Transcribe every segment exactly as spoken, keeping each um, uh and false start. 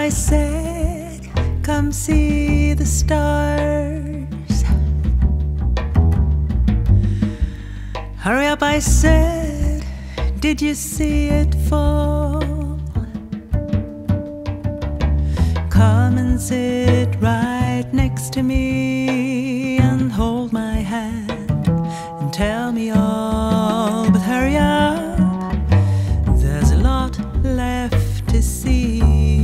I said, come see the stars. Hurry up, I said, did you see it fall? Come and sit right next to me and hold my hand and tell me all. But hurry up, there's a lot left to see.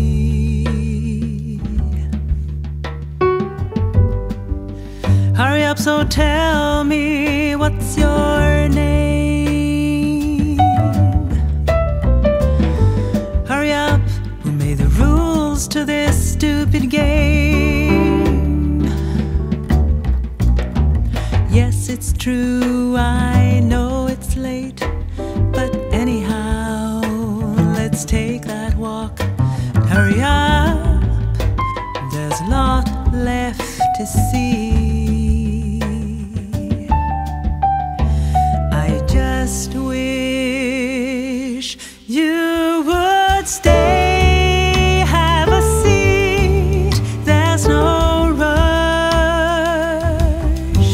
Hurry up, so tell me, what's your name? Hurry up, who made the rules to this stupid game? Yes, it's true, I know it's late, but anyhow, let's take that walk. Hurry up, there's a lot left to see. I just wish you would stay, have a seat, there's no rush.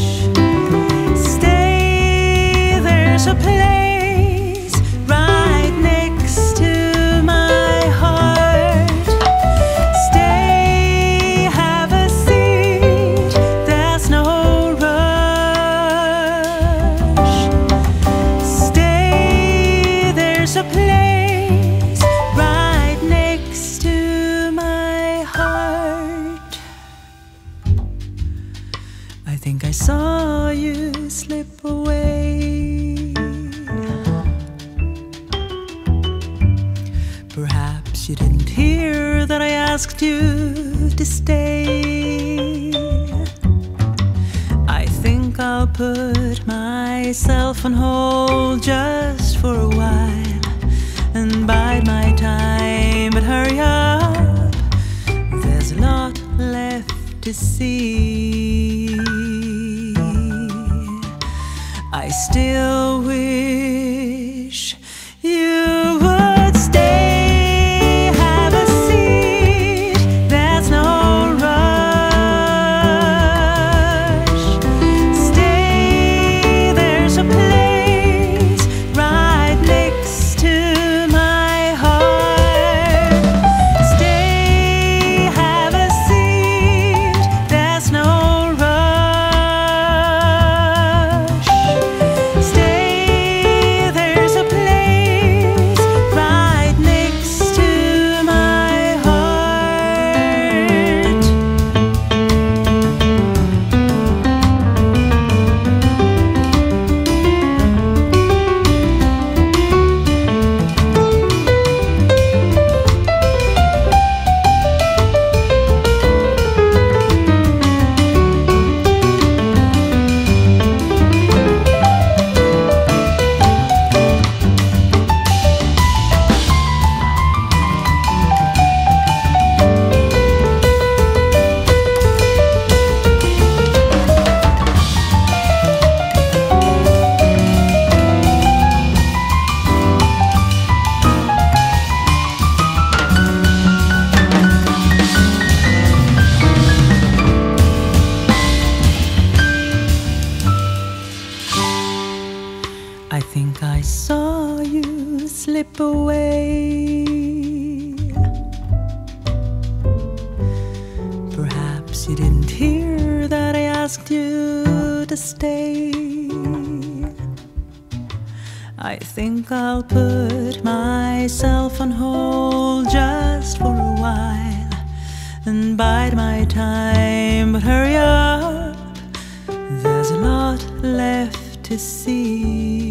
Stay, there's a place right next to my heart. Stay, have a seat, there's no rush. Stay, there's a place right next to my heart. I think I saw you slip away. Perhaps you didn't hear that I asked you to stay. I think I'll put myself on hold just for a while and bide my time. But hurry up, there's a lot left to see. I still wish you would stay, have a seat, there's no rush. Stay, there's a place right next to my heart. Stay, have a seat, there's no rush. Stay, there's a place right next to my heart. I think I saw you slip away. Perhaps you didn't hear that I asked you to stay. I think I'll put myself on hold just for a while and bide my time. But hurry up, there's a lot left to see.